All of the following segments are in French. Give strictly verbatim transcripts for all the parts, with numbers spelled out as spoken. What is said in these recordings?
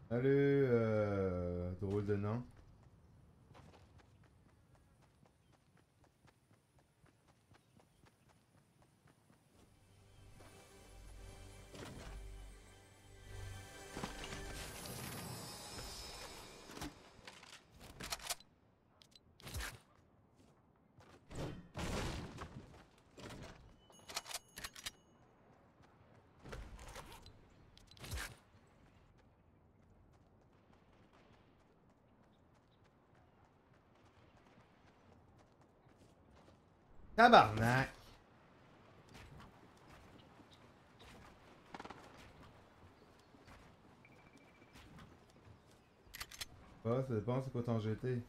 Salut, euh, drôle de nom. Tabarnak! Ah, c'est bon, c'est quoi ton G T?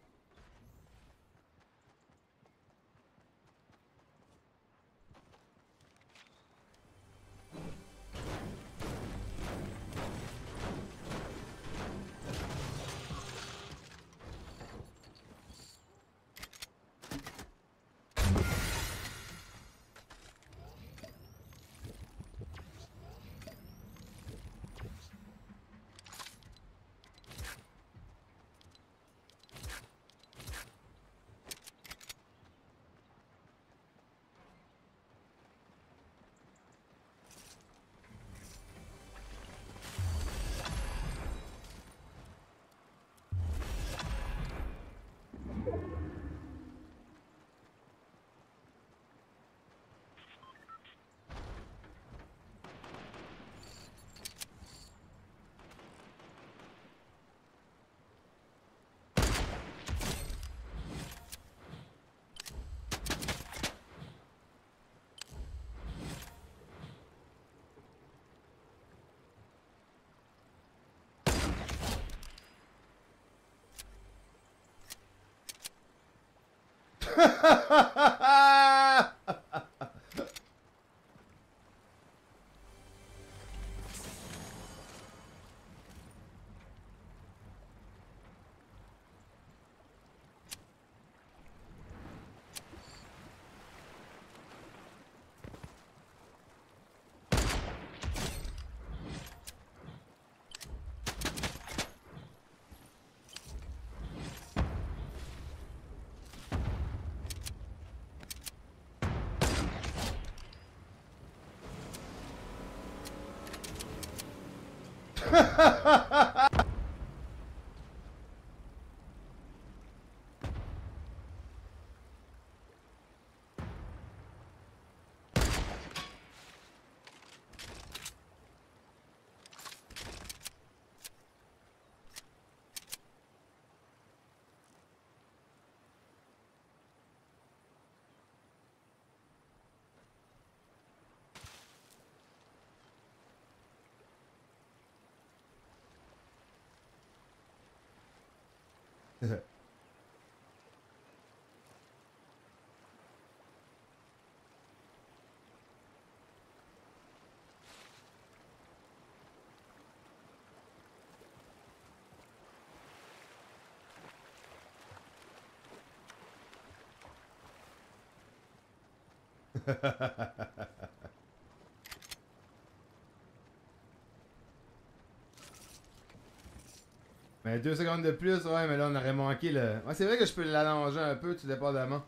Mais deux secondes de plus, ouais, mais là on aurait manqué le. Ouais, c'est vrai que je peux l'allonger un peu, tout dépendamment.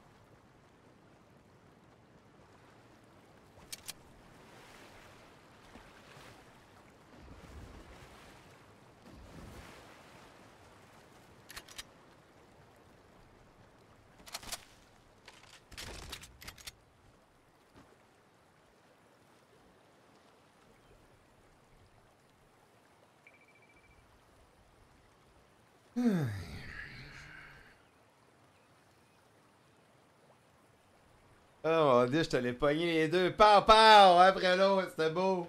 Oh mon dieu, je te l'ai pogné les deux. Pow pow! Après l'autre, c'était beau.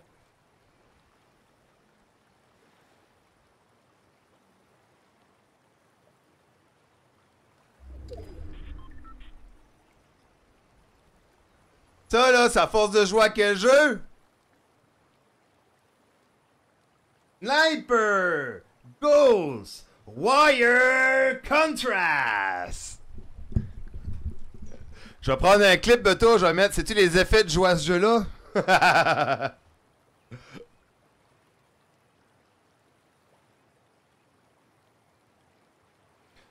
Ça là, ça force de jouer à quel jeu? Sniper! Goals! Wire Contrast! Je vais prendre un clip de toi, je vais mettre. Sais-tu les effets de jouer à ce jeu-là?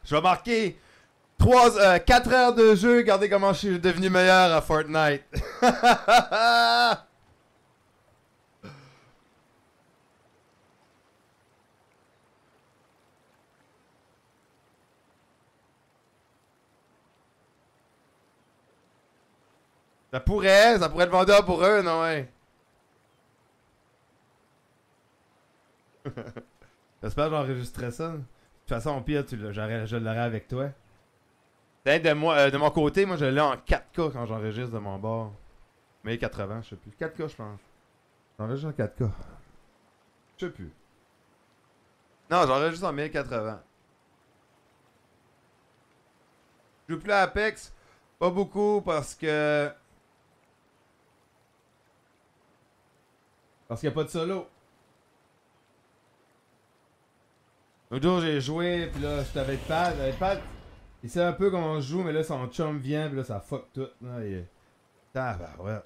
Je vais marquer trois, euh, quatre heures de jeu. Regardez comment je suis devenu meilleur à Fortnite. Ça pourrait, ça pourrait être vendeur pour eux, non ouais. J'espère que j'enregistrerai ça. De toute façon, au pire, tu le- j'aurais- je l'aurai avec toi. Peut-être de, moi, euh, de mon côté, moi je l'ai en quatre K quand j'enregistre de mon bord. Mais quatre-vingts, je sais plus. quatre K, je pense. J'enregistre en quatre K. Je sais plus. Non, j'enregistre en mille quatre-vingts. Je joue plus à Apex. Pas beaucoup parce que. Parce qu'il n'y a pas de solo. L'autre jour, j'ai joué, puis là, j'étais avec Pat. Avec Pat, il sait un peu comment on joue, mais là, son chum vient, puis là, ça fuck tout. Là, et... Ah, bah ouais.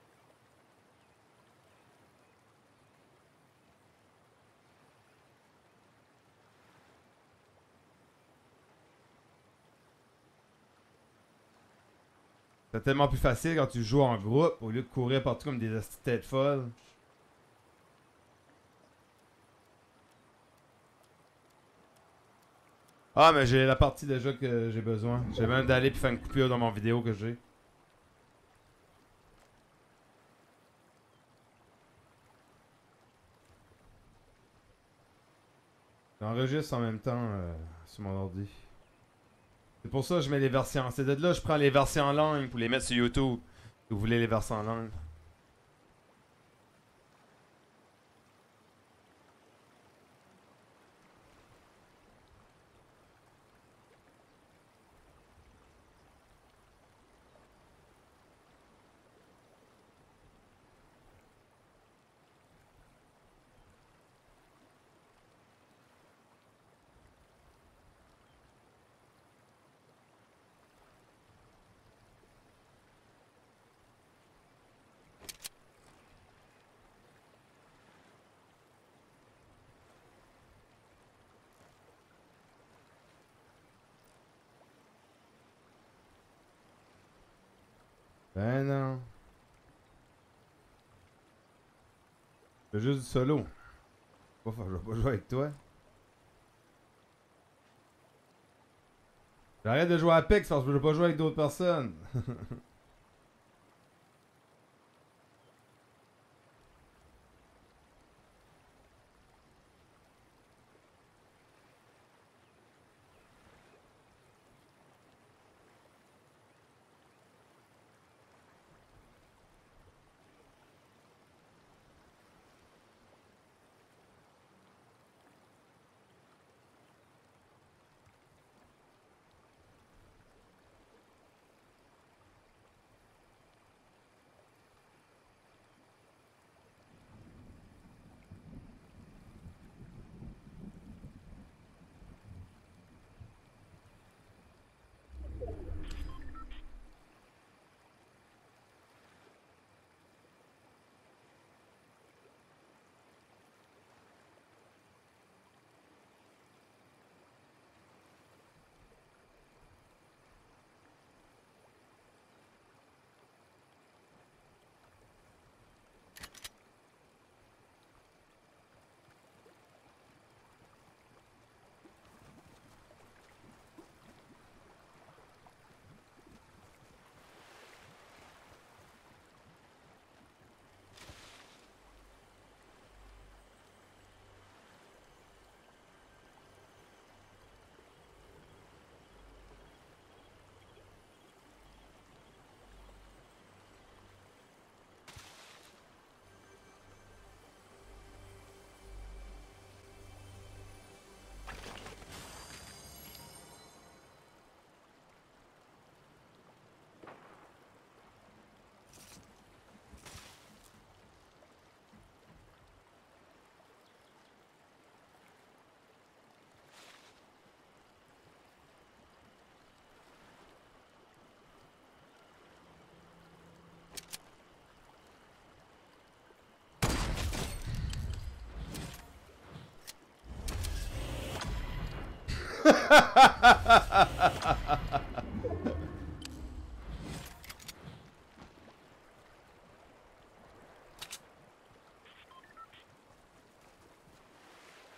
C'est tellement plus facile quand tu joues en groupe, au lieu de courir partout comme des astuces têtes folles. Ah, mais j'ai la partie déjà que j'ai besoin. J'ai même d'aller puis faire une coupure dans mon vidéo que j'ai. J'enregistre en même temps euh, sur mon ordi. C'est pour ça que je mets les versions. C'est de là que je prends les versions en langue pour les mettre sur YouTube. Si vous voulez les versions en langue. Ben non. C'est juste du solo. Je vais pas jouer avec toi. J'arrête de jouer à Apex parce que je veux pas jouer avec d'autres personnes.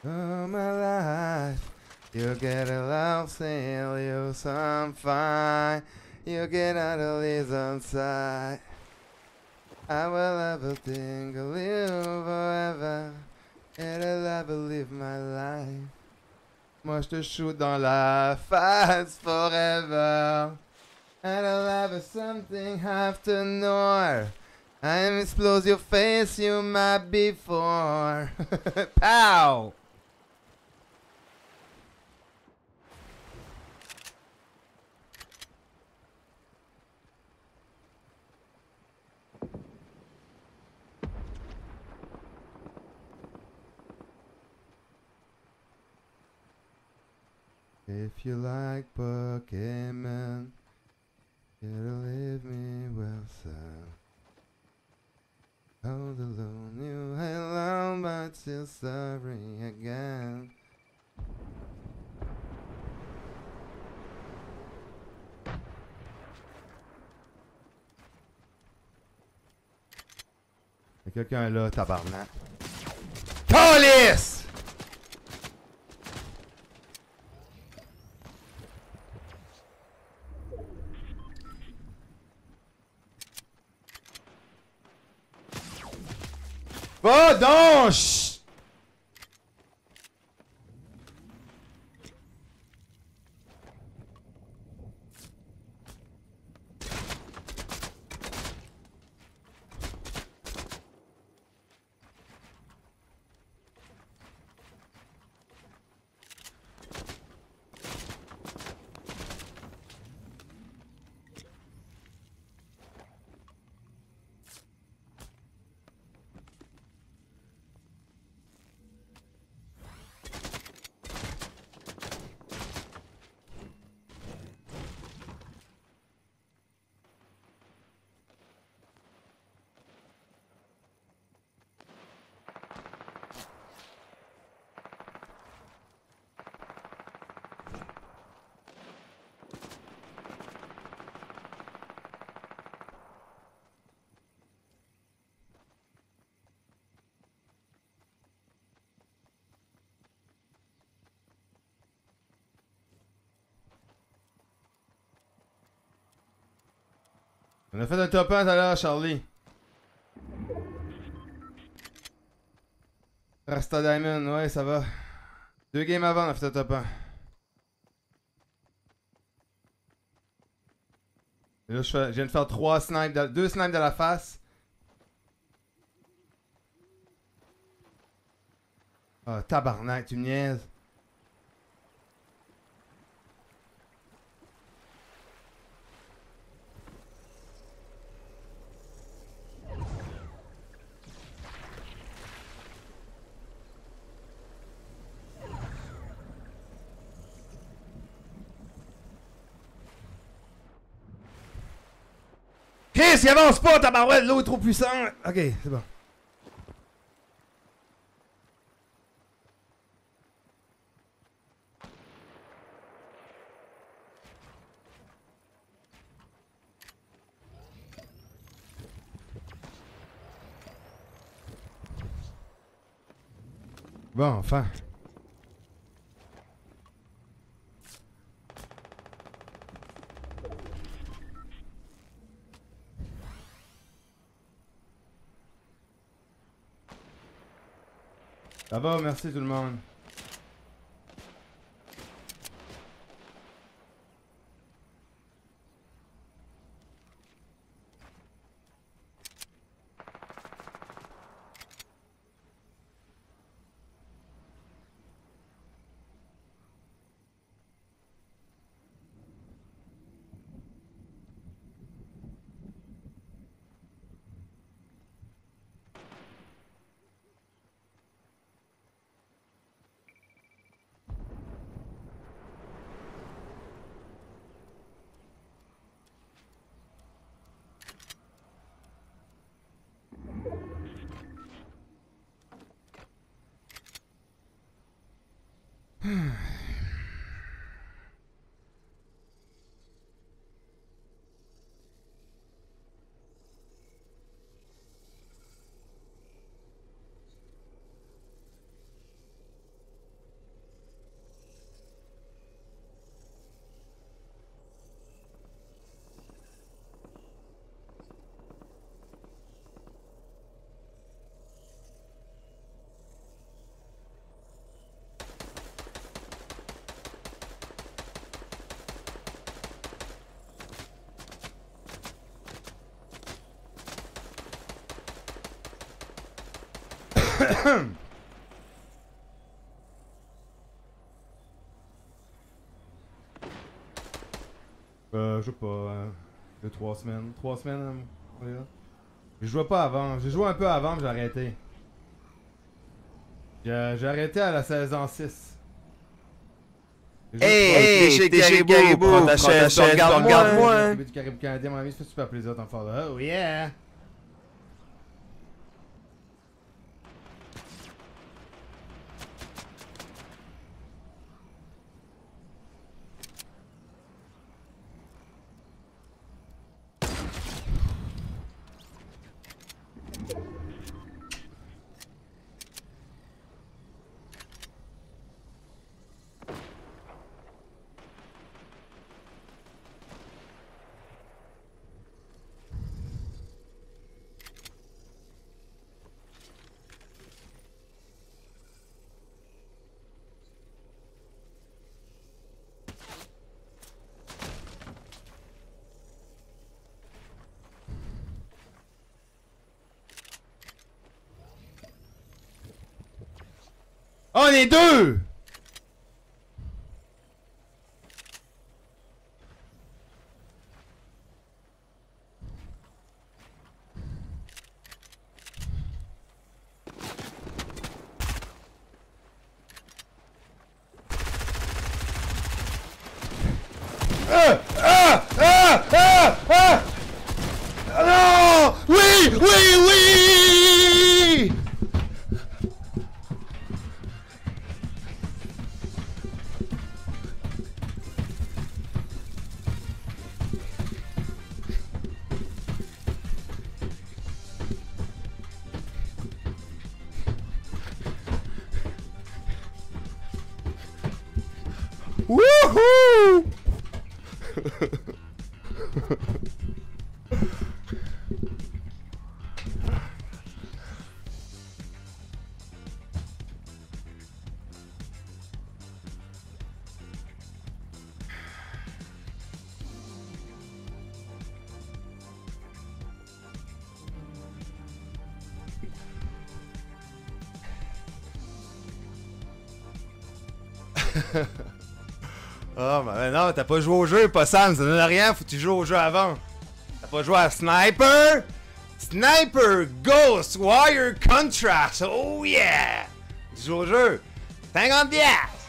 Oh my life, you get a love sail, you some fine, you get out of this outside. I will ever think of you forever, and I'll ever live my life. Moi je te shoot dans la face forever, and I'll have something have to know. I explode your face, you might before. Pow! If you like Pokemon, it'll leave me well, sir. All alone, you alone, but still sorry again. Y'a quelqu'un là, tabarnak. Police! Va donc! Chut! On a fait un top un tout à l'heure, Charlie. Rasta Diamond, ouais, ça va. Deux games avant, on a fait un top un. Et là, je, fais, je viens de faire trois snipes, de, deux snipes de la face. Ah, tabarnak, tu me niaises. Chris, il avance pas, tabarouette, l'eau est trop puissant. Ok, c'est bon. Bon, enfin. Ça va, merci tout le monde. euh, je sais pas, euh, deux, trois semaines. Trois semaines, euh, je jouais pas avant. J'ai joué un peu avant, mais j'ai arrêté. J'ai j'ai arrêté à la saison six. Hey, hey, t'es chez Caribou, prends ta chaise, regarde-moi. Du Caribou canadien, mon ami, ça fait super plaisir d'en faire là. Oh yeah! On est deux! Ah! Ah! Ah! Ah! Ah! Non! Oui! Oui! Oui! Woohoo! Oh, mais non, t'as pas joué au jeu, pas Sam, ça donne rien, faut que tu joues au jeu avant. T'as pas joué à Sniper? Sniper Ghost Wire Contrast, oh yeah! Tu joues au jeu, cinquante piastres!